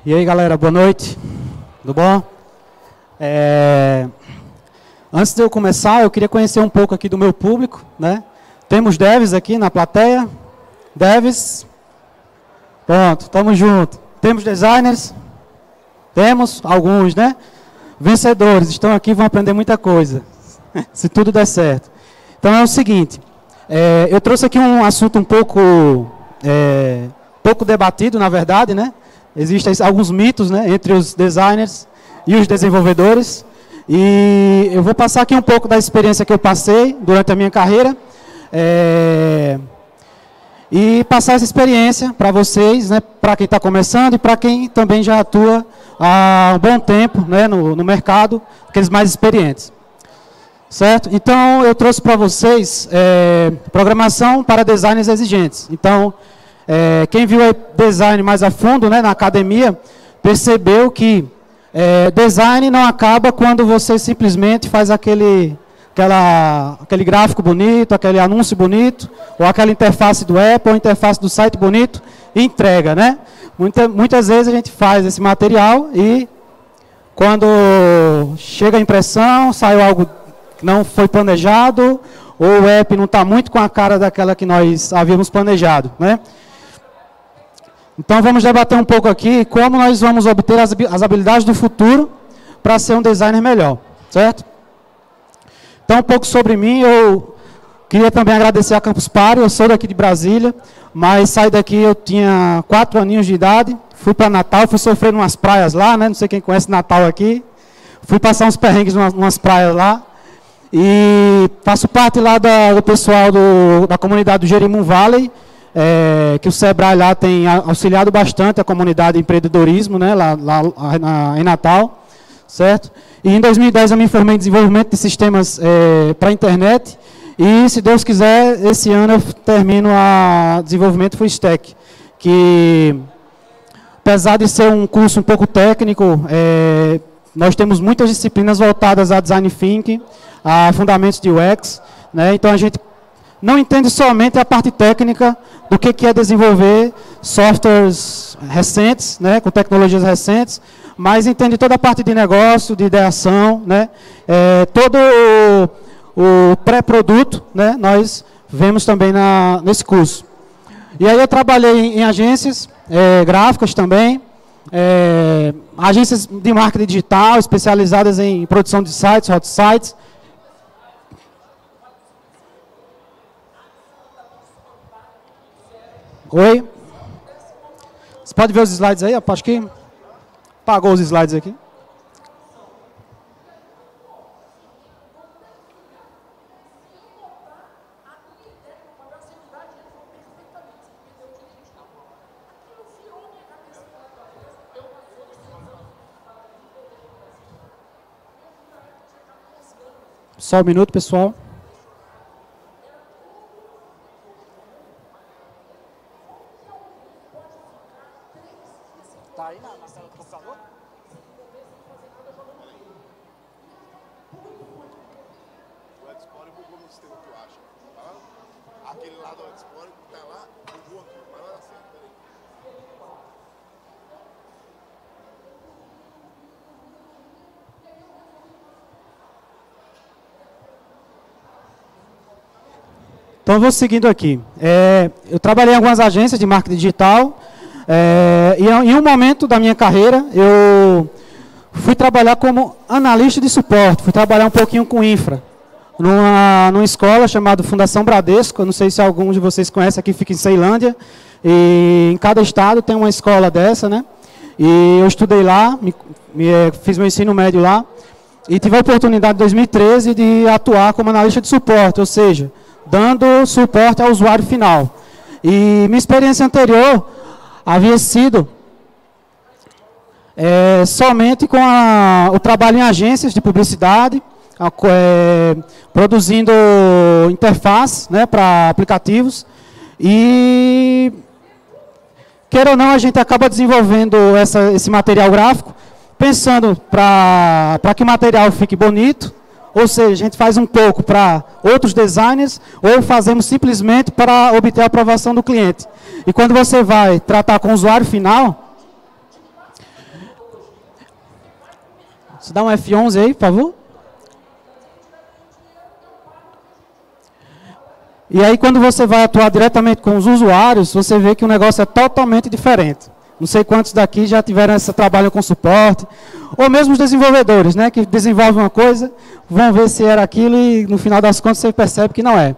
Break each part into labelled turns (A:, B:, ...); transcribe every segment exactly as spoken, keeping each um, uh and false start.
A: E aí, galera, boa noite. Tudo bom? É... Antes de eu começar, eu queria conhecer um pouco aqui do meu público, né? Temos devs aqui na plateia. Devs. Pronto, tamo junto. Temos designers. Temos alguns, né? Vencedores, estão aqui, vão aprender muita coisa. Se tudo der certo. Então é o seguinte, é, eu trouxe aqui um assunto um pouco, é, pouco debatido, na verdade, né? Existem alguns mitos, né, entre os designers e os desenvolvedores. E eu vou passar aqui um pouco da experiência que eu passei durante a minha carreira. É, e passar essa experiência para vocês, né, para quem está começando e para quem também já atua há um bom tempo, né, no, no mercado, aqueles mais experientes. Certo? Então, eu trouxe para vocês é, programação para designers exigentes. Então, é, quem viu design mais a fundo, né, na academia, percebeu que é, design não acaba quando você simplesmente faz aquele, aquela, aquele gráfico bonito, aquele anúncio bonito, ou aquela interface do app, ou interface do site bonito, e entrega, né? Muita, muitas vezes a gente faz esse material e quando chega a impressão, sai algo que não foi planejado, ou o app não está muito com a cara daquela que nós havíamos planejado, né? Então, vamos debater um pouco aqui como nós vamos obter as, as habilidades do futuro para ser um designer melhor, certo? Então, um pouco sobre mim, eu queria também agradecer a Campus Party, eu sou daqui de Brasília, mas saí daqui, eu tinha quatro aninhos de idade, fui para Natal, fui sofrer umas praias lá, né? Não sei quem conhece Natal aqui, fui passar uns perrengues em umas praias lá, e faço parte lá da, do pessoal do, da comunidade do Jerimum Valley, é, que o Sebrae lá tem auxiliado bastante a comunidade de empreendedorismo, né, lá, lá na, em Natal, certo? E em dois mil e dez eu me formei em desenvolvimento de sistemas é, para a internet, e se Deus quiser, esse ano eu termino a desenvolvimento full stack, que apesar de ser um curso um pouco técnico, é, nós temos muitas disciplinas voltadas a design thinking, a fundamentos de U X, né? Então a gente não entende somente a parte técnica do que, que é desenvolver softwares recentes, né, com tecnologias recentes, mas entende toda a parte de negócio, de ideação, né, é, todo o, o pré-produto, né, nós vemos também na, nesse curso. E aí eu trabalhei em agências é, gráficas também, é, agências de marketing digital, especializadas em produção de sites, hot sites. Oi? Você pode ver os slides aí? Acho que apagou os slides aqui. Só um minuto, pessoal. Tá aí na, na tela do computador?
B: O Explorer bugou no sistema, tu acha? Vai lá. Aquele lá do Explorer que tá lá, bugou aqui. Vai lá na certo, peraí.
A: Então, eu vou seguindo aqui. É, eu trabalhei em algumas agências de marketing digital, é, e em um momento da minha carreira, eu fui trabalhar como analista de suporte, fui trabalhar um pouquinho com infra, numa, numa escola chamada Fundação Bradesco, eu não sei se algum de vocês conhece, aqui fica em Ceilândia, e em cada estado tem uma escola dessa, né? E eu estudei lá, me, me, fiz meu ensino médio lá, e tive a oportunidade em dois mil e treze de atuar como analista de suporte, ou seja, dando suporte ao usuário final. E minha experiência anterior havia sido é, somente com a, o trabalho em agências de publicidade, a, é, produzindo interface, né, para aplicativos, e, queira ou não, a gente acaba desenvolvendo essa, esse material gráfico, pensando para que o material fique bonito, ou seja, a gente faz um pouco para outros designers, ou fazemos simplesmente para obter a aprovação do cliente. E quando você vai tratar com o usuário final, Você dá um F onze aí, por favor. E aí, quando você vai atuar diretamente com os usuários, você vê que o negócio é totalmente diferente. Não sei quantos daqui já tiveram esse trabalho com suporte, ou mesmo os desenvolvedores, né, que desenvolvem uma coisa, vão ver se era aquilo e, no final das contas, você percebe que não é.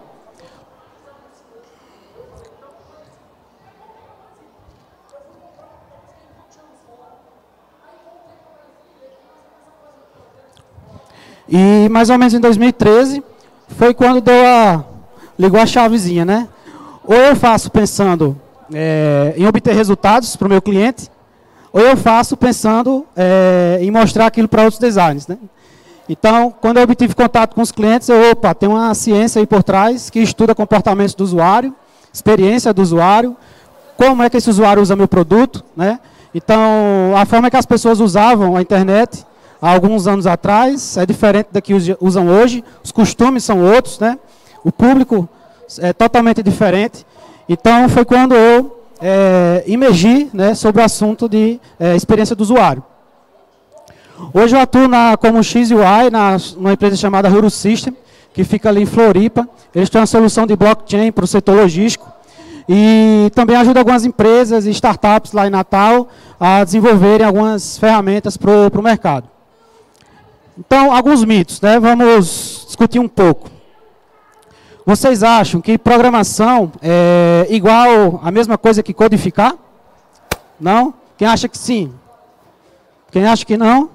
A: E, mais ou menos em dois mil e treze, foi quando deu a... ligou a chavezinha, né? Ou eu faço pensando é, em obter resultados para o meu cliente, ou eu faço pensando é, em mostrar aquilo para outros designers, né? Então, quando eu obtive contato com os clientes, eu, opa, tem uma ciência aí por trás que estuda comportamentos do usuário, experiência do usuário, como é que esse usuário usa meu produto, né? Então, a forma que as pessoas usavam a internet há alguns anos atrás é diferente da que usam hoje, os costumes são outros, né? O público é totalmente diferente. Então, foi quando eu é, imergi, né, sobre o assunto de é, experiência do usuário. Hoje eu atuo na, como X U I, na, numa empresa chamada Huro System, que fica ali em Floripa. Eles têm uma solução de blockchain para o setor logístico. E também ajuda algumas empresas e startups lá em Natal a desenvolverem algumas ferramentas para o mercado. Então, alguns mitos, né? Vamos discutir um pouco. Vocês acham que programação é igual a mesma coisa que codificar? Não? Quem acha que sim? Quem acha que não?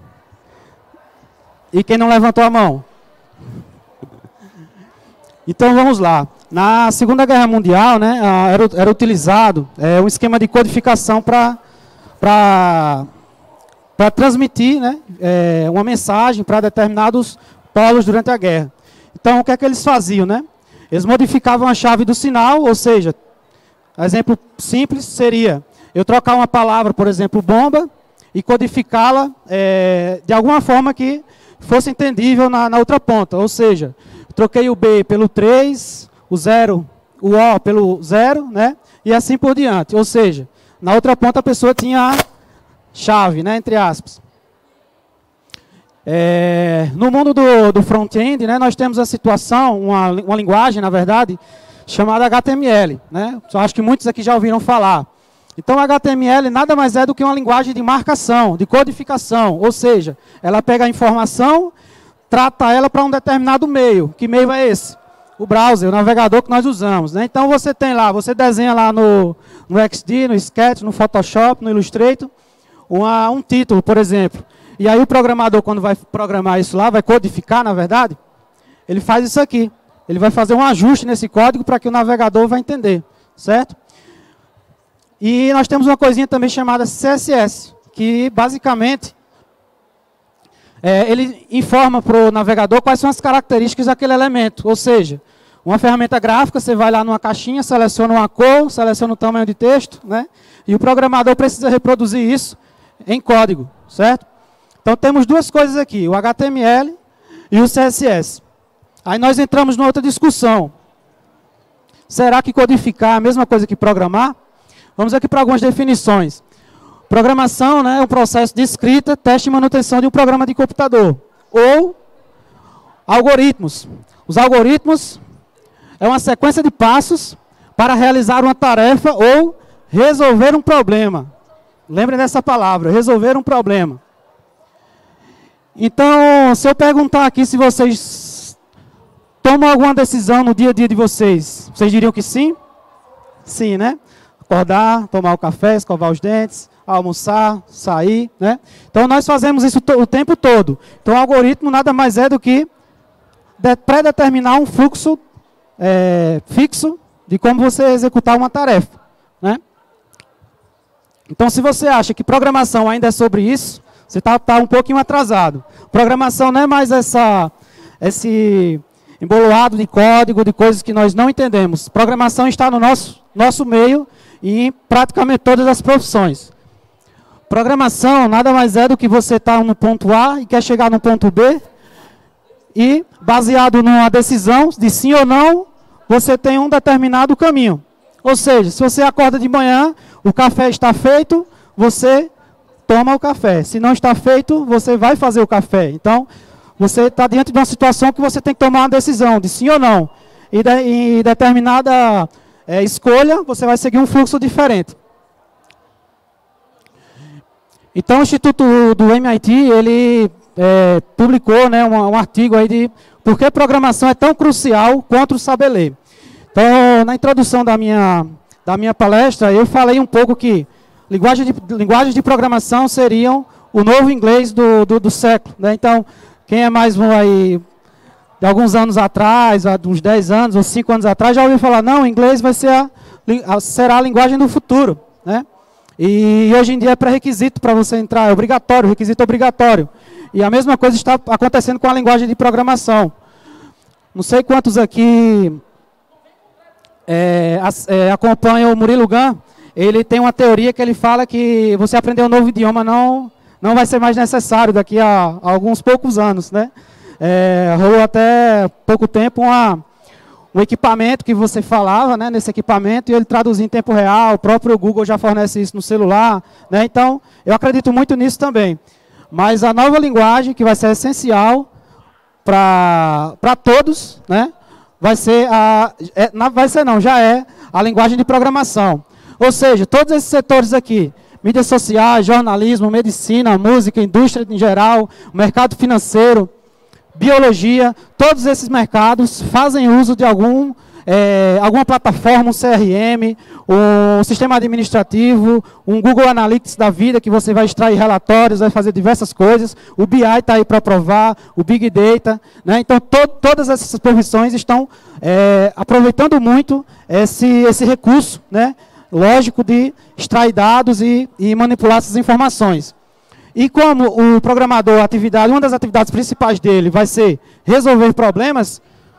A: E quem não levantou a mão? Então vamos lá. Na Segunda Guerra Mundial, né, era, era utilizado é, um esquema de codificação para para transmitir, né, é, uma mensagem para determinados polos durante a guerra. Então, o que é que eles faziam, né? Eles modificavam a chave do sinal, ou seja, exemplo simples seria eu trocar uma palavra, por exemplo, bomba, e codificá-la é, de alguma forma que fosse entendível na, na outra ponta. Ou seja, troquei o B pelo três, o zero, o O pelo zero, né? E assim por diante. Ou seja, na outra ponta a pessoa tinha a chave, né? Entre aspas. É, no mundo do, do front-end, né, nós temos a situação, uma, uma linguagem, na verdade, chamada H T M L. Né? Eu acho que muitos aqui já ouviram falar. Então, H T M L nada mais é do que uma linguagem de marcação, de codificação. Ou seja, ela pega a informação, trata ela para um determinado meio. Que meio é esse? O browser, o navegador que nós usamos. Né? Então, você tem lá, você desenha lá no, no X D, no Sketch, no Photoshop, no Illustrator, uma, um título, por exemplo. E aí o programador, quando vai programar isso lá, vai codificar, na verdade, ele faz isso aqui. Ele vai fazer um ajuste nesse código para que o navegador vai entender, certo? E nós temos uma coisinha também chamada C S S, que basicamente é, ele informa para o navegador quais são as características daquele elemento. Ou seja, uma ferramenta gráfica, você vai lá numa caixinha, seleciona uma cor, seleciona o tamanho de texto, né? E o programador precisa reproduzir isso em código, certo? Então, temos duas coisas aqui, o H T M L e o C S S. Aí nós entramos numa outra discussão. Será que codificar é a mesma coisa que programar? Vamos aqui para algumas definições. Programação, né, é um processo de escrita, teste e manutenção de um programa de computador. Ou algoritmos. Os algoritmos é uma sequência de passos para realizar uma tarefa ou resolver um problema. Lembrem dessa palavra, resolver um problema. Então, se eu perguntar aqui se vocês tomam alguma decisão no dia a dia de vocês, vocês diriam que sim? Sim, né? Acordar, tomar o café, escovar os dentes, almoçar, sair, né? Então, nós fazemos isso o tempo todo. Então, o algoritmo nada mais é do que pré-determinar um fluxo é, fixo de como você executar uma tarefa, né? Então, se você acha que programação ainda é sobre isso, você está tá um pouquinho atrasado. Programação não é mais essa, esse embolado de código, de coisas que nós não entendemos. Programação está no nosso, nosso meio e em praticamente todas as profissões. Programação nada mais é do que você estar no ponto A e quer chegar no ponto B e, baseado numa decisão de sim ou não, você tem um determinado caminho. Ou seja, se você acorda de manhã, o café está feito, você toma o café. Se não está feito, você vai fazer o café. Então, você está diante de uma situação que você tem que tomar uma decisão de sim ou não. E de, em determinada é, escolha, você vai seguir um fluxo diferente. Então, o Instituto do M I T, ele é, publicou, né, um, um artigo aí de por que programação é tão crucial quanto o saber ler. Então, na introdução da minha, da minha palestra, eu falei um pouco que linguagens de, linguagens de programação seriam o novo inglês do, do, do século. Né? Então, quem é mais aí, de alguns anos atrás, há uns dez anos ou cinco anos atrás, já ouviu falar, não, o inglês vai ser a, a, será a linguagem do futuro. Né? E hoje em dia é pré-requisito para você entrar, é obrigatório, requisito obrigatório. E a mesma coisa está acontecendo com a linguagem de programação. Não sei quantos aqui é, é, acompanham o Murilo Gun. Ele tem uma teoria que ele fala que você aprender um novo idioma não, não vai ser mais necessário daqui a, a alguns poucos anos. Né? É, rolou até pouco tempo uma, um equipamento que você falava, né, nesse equipamento, e ele traduzia em tempo real. O próprio Google já fornece isso no celular. Né? Então, eu acredito muito nisso também. Mas a nova linguagem, que vai ser essencial para todos, né, vai ser, a, é, não, vai ser não, já é a linguagem de programação. Ou seja, todos esses setores aqui, mídias sociais, jornalismo, medicina, música, indústria em geral, mercado financeiro, biologia, todos esses mercados fazem uso de algum, é, alguma plataforma, um C R M, um sistema administrativo, um Google Analytics da vida, que você vai extrair relatórios, vai fazer diversas coisas. O B I está aí para provar, o Big Data. Né? Então, to todas essas profissões estão é, aproveitando muito esse, esse recurso, né, lógico, de extrair dados e, e manipular essas informações. E como o programador, a atividade, uma das atividades principais dele vai ser resolver problemas,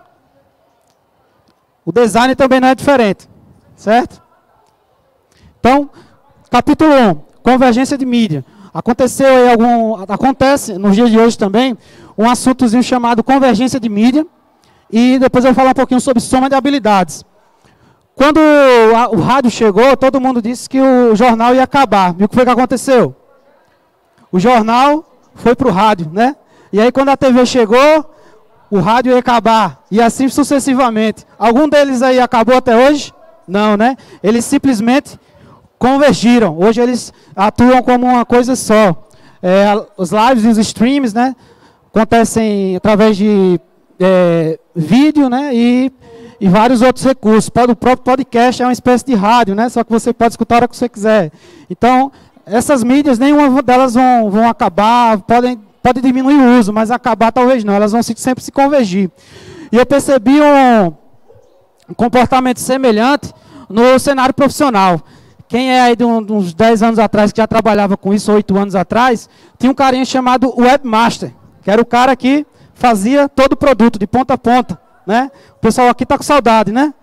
A: o design também não é diferente, certo? Então, capítulo um, convergência de mídia. Aconteceu aí algum, acontece nos dias de hoje também, um assuntozinho chamado convergência de mídia, e depois eu vou falar um pouquinho sobre soma de habilidades. Quando a, o rádio chegou, todo mundo disse que o jornal ia acabar. E o que foi que aconteceu? O jornal foi para o rádio, né? E aí quando a T V chegou, o rádio ia acabar, e assim sucessivamente. Algum deles aí acabou até hoje? Não, né? Eles simplesmente convergiram. Hoje eles atuam como uma coisa só. É, os lives e os streams, né, acontecem através de é, vídeo, né, e, e vários outros recursos. O próprio podcast é uma espécie de rádio, né, só que você pode escutar a hora que você quiser. Então, essas mídias, nenhuma delas vão, vão acabar, podem... Pode diminuir o uso, mas acabar talvez não. Elas vão sempre se convergir. E eu percebi um, um comportamento semelhante no cenário profissional. Quem é aí de, um, de uns dez anos atrás, que já trabalhava com isso, oito anos atrás, tinha um carinha chamado Webmaster, que era o cara que fazia todo o produto, de ponta a ponta. Né? O pessoal aqui está com saudade, né?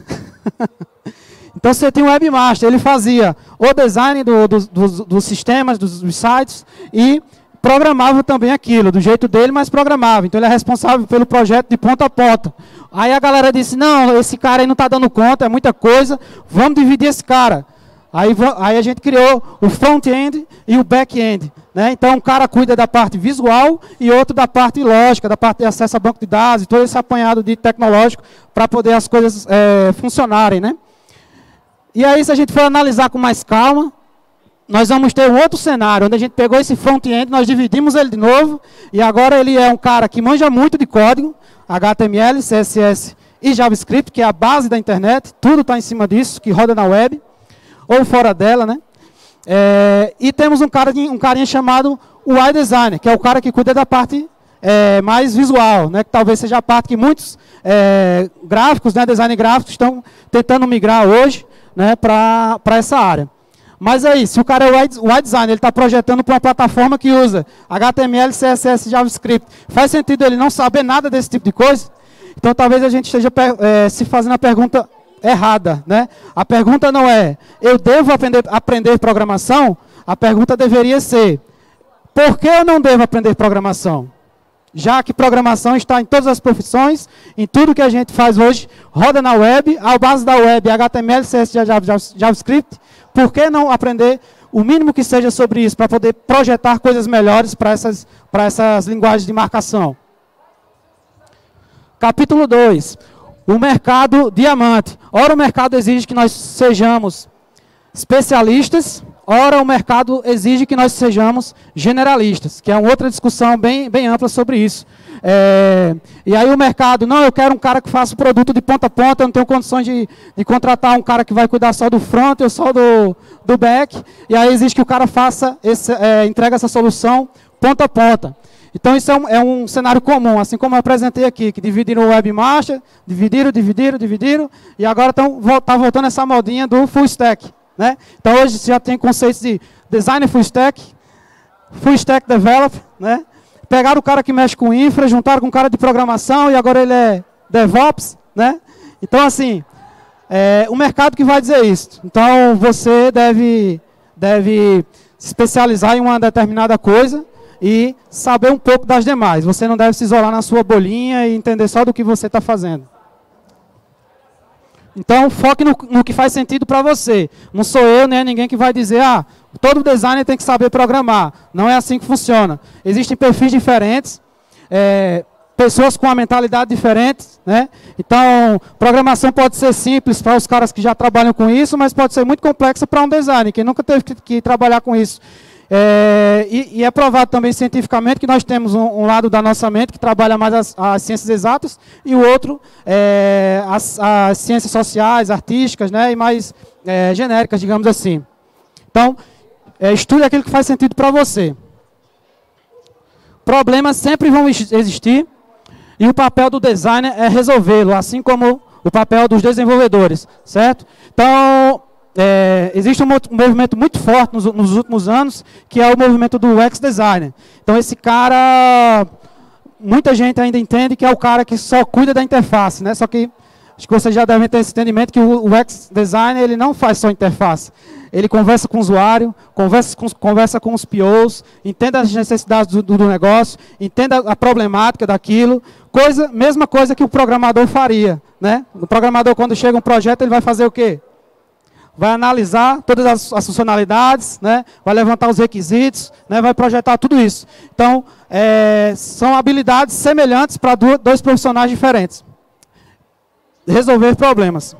A: Então você tinha um Webmaster, ele fazia o design do, do, dos, dos sistemas, dos, dos sites, e programava também aquilo, do jeito dele, mas programava. Então ele é responsável pelo projeto de ponta a ponta. Aí a galera disse, não, esse cara aí não está dando conta, é muita coisa, vamos dividir esse cara. Aí, aí a gente criou o front-end e o back-end. Né? Então um cara cuida da parte visual e outro da parte lógica, da parte de acesso a banco de dados, e todo esse apanhado de tecnológico para poder as coisas é, funcionarem. Né? E aí, se a gente for analisar com mais calma, nós vamos ter um outro cenário, onde a gente pegou esse front-end, nós dividimos ele de novo, e agora ele é um cara que manja muito de código, H T M L, C S S e JavaScript, que é a base da internet, tudo está em cima disso, que roda na web, ou fora dela, né? É, e temos um, cara, um carinha chamado U I Designer, que é o cara que cuida da parte é, mais visual, né? Que talvez seja a parte que muitos é, gráficos, né, design gráficos, estão tentando migrar hoje, né, para essa área. Mas aí, se o cara é o U I Designer, ele está projetando para uma plataforma que usa H T M L, C S S e JavaScript, faz sentido ele não saber nada desse tipo de coisa? Então talvez a gente esteja é, se fazendo a pergunta errada. Né? A pergunta não é, eu devo aprender, aprender programação? A pergunta deveria ser, por que eu não devo aprender programação? Já que programação está em todas as profissões, em tudo que a gente faz hoje, roda na web, a base da web é H T M L, C S S e JavaScript, por que não aprender o mínimo que seja sobre isso, para poder projetar coisas melhores para essas, para essas linguagens de marcação. Capítulo dois. O mercado diamante. Ora, o mercado exige que nós sejamos especialistas, ora, o mercado exige que nós sejamos generalistas, que é uma outra discussão bem, bem ampla sobre isso. É, e aí o mercado, não, eu quero um cara que faça o produto de ponta a ponta, eu não tenho condições de, de contratar um cara que vai cuidar só do front ou só do, do back, e aí exige que o cara faça, esse, é, entregue essa solução ponta a ponta. Então isso é um, é um cenário comum, assim como eu apresentei aqui, que dividiram o webmaster, dividiram, dividiram, dividiram, e agora está voltando essa modinha do full stack. Né? Então hoje você já tem conceitos de design full stack, full stack developer, né? Pegaram o cara que mexe com infra, juntaram com o cara de programação e agora ele é DevOps, né? Então assim, é o mercado que vai dizer isso. Então você deve, deve se especializar em uma determinada coisa e saber um pouco das demais. Você não deve se isolar na sua bolinha e entender só do que você está fazendo. Então, foque no, no que faz sentido para você. Não sou eu, nem é ninguém que vai dizer, ah, todo designer tem que saber programar. Não é assim que funciona. Existem perfis diferentes, é, pessoas com uma mentalidade diferente, né? Então, programação pode ser simples para os caras que já trabalham com isso, mas pode ser muito complexa para um designer, que nunca teve que, que trabalhar com isso. É, e, e é provado também cientificamente que nós temos um, um lado da nossa mente que trabalha mais as, as ciências exatas e o outro é, as, as ciências sociais, artísticas, né, e mais é, genéricas, digamos assim. Então, é, estude aquilo que faz sentido para você. Problemas sempre vão existir e o papel do designer é resolvê-lo, assim como o papel dos desenvolvedores, certo? Então, É, existe um movimento muito forte nos, nos últimos anos, que é o movimento do U X Designer. Então esse cara, muita gente ainda entende que é o cara que só cuida da interface, né? Só que, acho que vocês já devem ter esse entendimento que o U X Designer, ele não faz só interface. Ele conversa com o usuário, conversa com, conversa com os P Os, entende as necessidades do, do negócio, entende a problemática daquilo, coisa, mesma coisa que o programador faria, né? O programador, quando chega um projeto, ele vai fazer o quê? Vai analisar todas as, as funcionalidades, né? Vai levantar os requisitos, né? Vai projetar tudo isso. Então, é, são habilidades semelhantes para dois profissionais diferentes. Resolver problemas.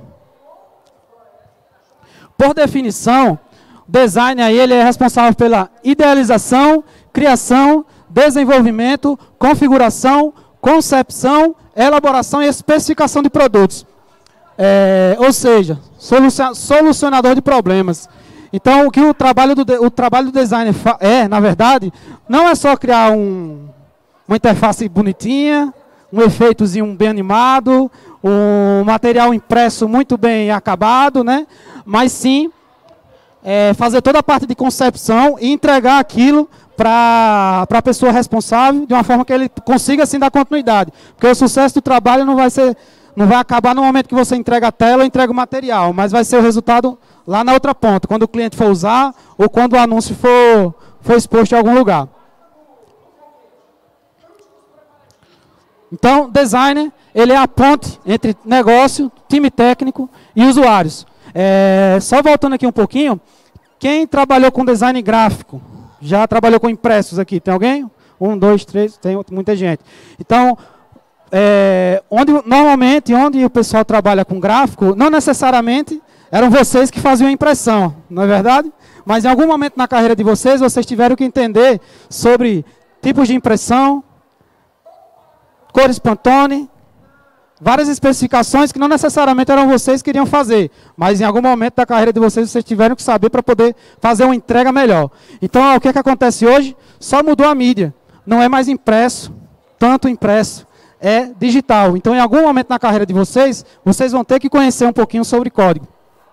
A: Por definição, o design aí, ele é responsável pela idealização, criação, desenvolvimento, configuração, concepção, elaboração e especificação de produtos. É, ou seja, solucionador de problemas. Então, o que o trabalho do, o trabalho do designer é, na verdade, não é só criar um, uma interface bonitinha, um efeitozinho bem animado, um material impresso muito bem acabado, né? Mas sim é, fazer toda a parte de concepção e entregar aquilo para a pessoa responsável de uma forma que ele consiga assim dar continuidade. Porque o sucesso do trabalho não vai ser... Não vai acabar no momento que você entrega a tela ou entrega o material, mas vai ser o resultado lá na outra ponta, quando o cliente for usar ou quando o anúncio for, for exposto em algum lugar. Então, designer, ele é a ponte entre negócio, time técnico e usuários. É, só voltando aqui um pouquinho, quem trabalhou com design gráfico? Já trabalhou com impressos aqui? Tem alguém? Um, dois, três, tem muita gente. Então... É, onde, normalmente, onde o pessoal trabalha com gráfico, não necessariamente eram vocês que faziam a impressão, não é verdade? Mas em algum momento na carreira de vocês, vocês tiveram que entender sobre tipos de impressão, cores Pantone, várias especificações que não necessariamente eram vocês que iriam fazer, mas em algum momento da carreira de vocês, vocês tiveram que saber para poder fazer uma entrega melhor. Então, o que, é que acontece hoje? Só mudou a mídia, não é mais impresso, tanto impresso. É digital. Então, em algum momento na carreira de vocês, vocês vão ter que conhecer um pouquinho sobre código.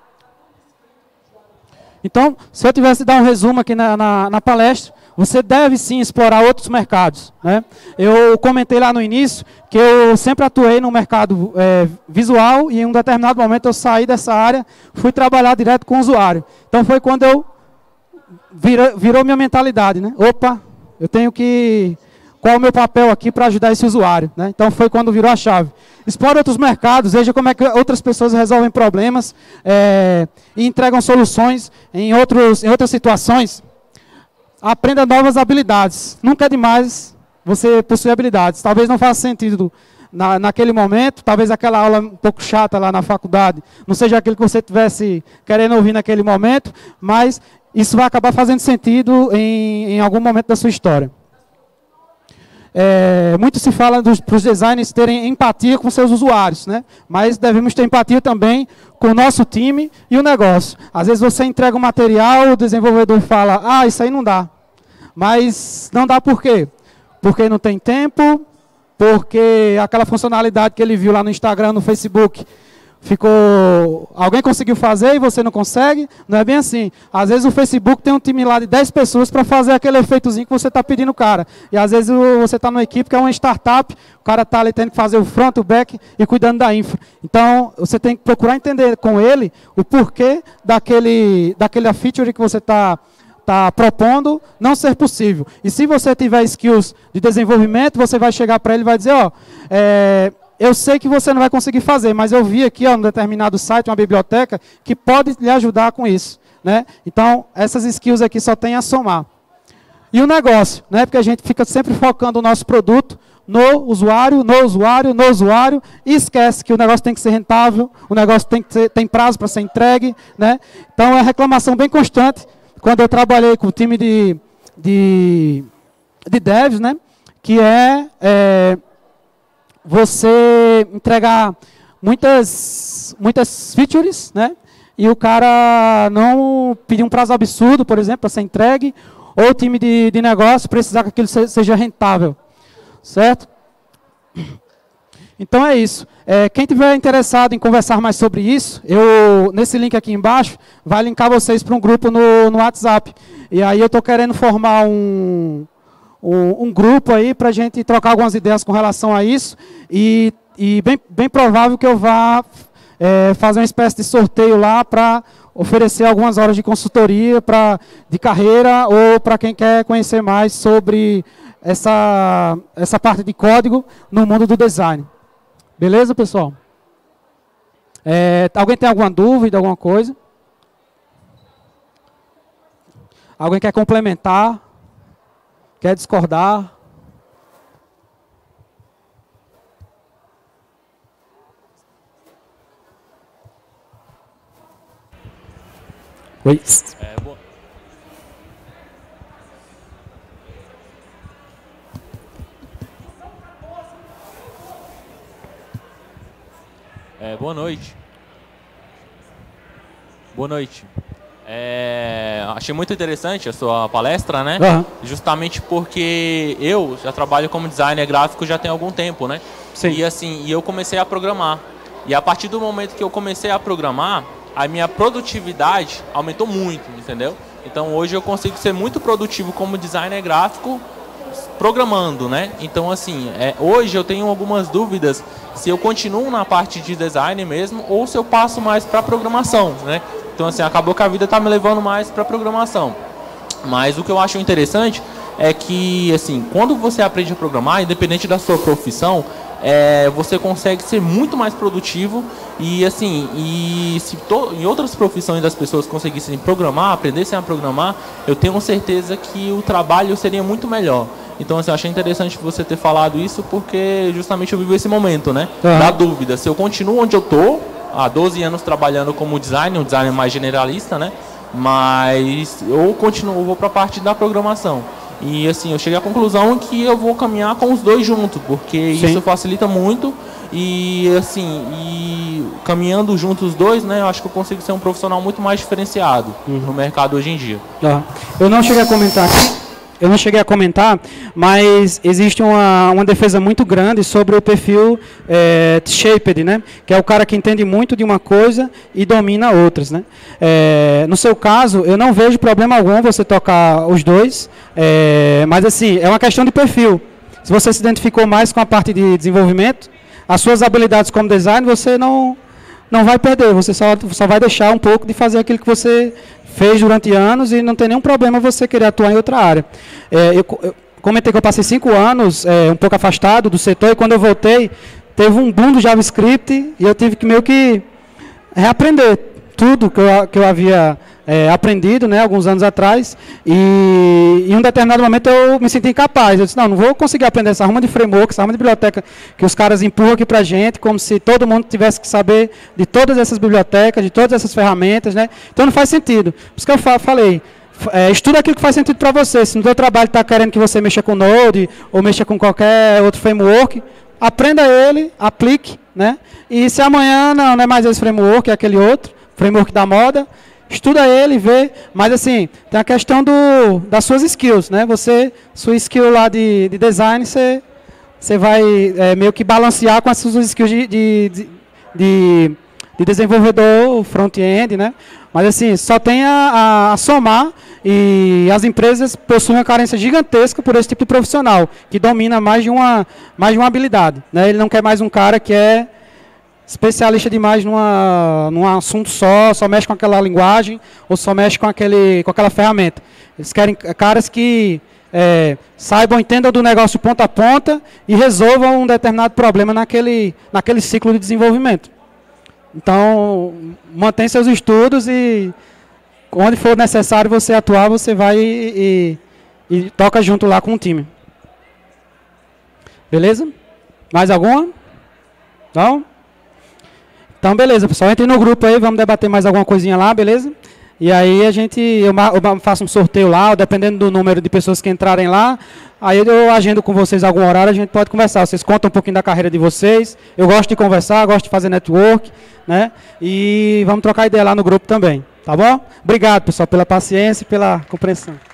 A: Então, se eu tivesse dar um resumo aqui na, na, na palestra, você deve sim explorar outros mercados, né? Eu comentei lá no início que eu sempre atuei no mercado é, visual e em um determinado momento eu saí dessa área, fui trabalhar direto com o usuário. Então, foi quando eu virou, virou minha mentalidade, né? Opa, eu tenho que qual é o meu papel aqui para ajudar esse usuário, né? Então foi quando virou a chave. Explore outros mercados, veja como é que outras pessoas resolvem problemas é, e entregam soluções em, outros, em outras situações. Aprenda novas habilidades. Nunca é demais você possuir habilidades. Talvez não faça sentido na, naquele momento, talvez aquela aula um pouco chata lá na faculdade não seja aquilo que você estivesse querendo ouvir naquele momento, mas isso vai acabar fazendo sentido em, em algum momento da sua história. É, muito se fala para os designers terem empatia com seus usuários, né? Mas devemos ter empatia também com o nosso time e o negócio. Às vezes você entrega um material, o desenvolvedor fala, ah, isso aí não dá. Mas não dá por quê? Porque não tem tempo, porque aquela funcionalidade que ele viu lá no Instagram, no Facebook, ficou, alguém conseguiu fazer e você não consegue, não é bem assim. Às vezes o Facebook tem um time lá de dez pessoas para fazer aquele efeitozinho que você está pedindo, cara. E às vezes você está numa equipe que é uma startup, o cara está ali tendo que fazer o front, o back e cuidando da infra. Então, você tem que procurar entender com ele o porquê daquele, daquela feature que você está tá propondo não ser possível. E se você tiver skills de desenvolvimento, você vai chegar para ele e vai dizer, ó, é, eu sei que você não vai conseguir fazer, mas eu vi aqui, ó, num determinado site, uma biblioteca, que pode lhe ajudar com isso, né? Então, essas skills aqui só tem a somar. E o negócio, né? Porque a gente fica sempre focando o nosso produto no usuário, no usuário, no usuário, e esquece que o negócio tem que ser rentável, o negócio tem, que ser, tem prazo para ser entregue, né? Então, é uma reclamação bem constante. Quando eu trabalhei com o time de, de, de devs, né? Que é... é você entregar muitas, muitas features, né? E o cara não pedir um prazo absurdo, por exemplo, para ser entregue, ou o time de, de negócio precisar que aquilo seja rentável, certo? Então é isso. É, quem tiver interessado em conversar mais sobre isso, eu, nesse link aqui embaixo, vai linkar vocês para um grupo no, no WhatsApp. E aí eu estou querendo formar um... Um, um grupo aí para a gente trocar algumas ideias com relação a isso e, e bem, bem provável que eu vá é, fazer uma espécie de sorteio lá para oferecer algumas horas de consultoria pra, de carreira ou para quem quer conhecer mais sobre essa, essa parte de código no mundo do design. Beleza, pessoal? É, alguém tem alguma dúvida, alguma coisa? Alguém quer complementar? Quer discordar? Oi.
C: É, boa... é, boa noite. Boa noite. É, achei muito interessante a sua palestra, né?
A: Uhum.
C: Justamente porque eu já trabalho como designer gráfico já tem algum tempo, né?
A: Sim.
C: E assim, e eu comecei a programar. E a partir do momento que eu comecei a programar, a minha produtividade aumentou muito, entendeu? Então hoje eu consigo ser muito produtivo como designer gráfico programando, né? Então assim, é, hoje eu tenho algumas dúvidas se eu continuo na parte de design mesmo ou se eu passo mais para programação, né? Então, assim, acabou que a vida está me levando mais para programação. Mas o que eu acho interessante é que, assim, quando você aprende a programar, independente da sua profissão, é, você consegue ser muito mais produtivo e, assim, e se to, em outras profissões das pessoas conseguissem programar, aprendessem a programar, eu tenho certeza que o trabalho seria muito melhor. Então, assim, eu achei interessante você ter falado isso porque justamente eu vivo esse momento, né? Uhum. Da dúvida, se eu continuo onde eu estou, há doze anos trabalhando como designer, um designer mais generalista, né? Mas eu continuo, vou para a parte da programação. E assim, eu cheguei à conclusão que eu vou caminhar com os dois juntos, porque Sim. isso facilita muito. E assim, e caminhando juntos os dois, né? Eu acho que eu consigo ser um profissional muito mais diferenciado uhum. no mercado hoje em dia.
A: Ah, eu não cheguei a comentar aqui. Eu não cheguei a comentar, mas existe uma, uma defesa muito grande sobre o perfil é, T-shaped, né? Que é o cara que entende muito de uma coisa e domina outras, né? É, no seu caso, eu não vejo problema algum você tocar os dois, é, mas assim, é uma questão de perfil. Se você se identificou mais com a parte de desenvolvimento, as suas habilidades como design, você não, não vai perder, você só, só vai deixar um pouco de fazer aquilo que você fez durante anos e não tem nenhum problema você querer atuar em outra área. É, eu, eu, comentei que eu passei cinco anos é, um pouco afastado do setor, e quando eu voltei, teve um boom do JavaScript, e eu tive que meio que reaprender tudo que eu, que eu havia é, aprendido, né, alguns anos atrás, e em um determinado momento eu me senti incapaz. Eu disse, não, não vou conseguir aprender essa arma de framework, essa arma de biblioteca que os caras empurram aqui pra gente, como se todo mundo tivesse que saber de todas essas bibliotecas, de todas essas ferramentas, né? Então não faz sentido. Por isso que eu fa falei, é, estuda aquilo que faz sentido para você. Se no seu trabalho está querendo que você mexa com Node, ou mexa com qualquer outro framework, aprenda ele, aplique, né? E se amanhã não, não é mais esse framework, é aquele outro, framework da moda, estuda ele, vê, mas assim, tem a questão do, das suas skills, né? Você, sua skill lá de, de design, você, você vai é, meio que balancear com as suas skills de, de, de, de desenvolvedor front-end, né? Mas assim, só tem a, a, a somar, e as empresas possuem uma carência gigantesca por esse tipo de profissional, que domina mais de uma, mais de uma habilidade, né? Ele não quer mais um cara que é especialista demais numa, num assunto só, só mexe com aquela linguagem, ou só mexe com, aquele, com aquela ferramenta. Eles querem caras que é, saibam, entendam do negócio ponta a ponta e resolvam um determinado problema naquele, naquele ciclo de desenvolvimento. Então, mantém seus estudos e, onde for necessário você atuar, você vai e, e, e toca junto lá com o time. Beleza? Mais alguma? Não? Então, beleza, pessoal. Entre no grupo aí, vamos debater mais alguma coisinha lá, beleza? E aí a gente, eu faço um sorteio lá, dependendo do número de pessoas que entrarem lá, aí eu agendo com vocês algum horário, a gente pode conversar. Vocês contam um pouquinho da carreira de vocês. Eu gosto de conversar, gosto de fazer network, né? E vamos trocar ideia lá no grupo também, tá bom? Obrigado, pessoal, pela paciência e pela compreensão.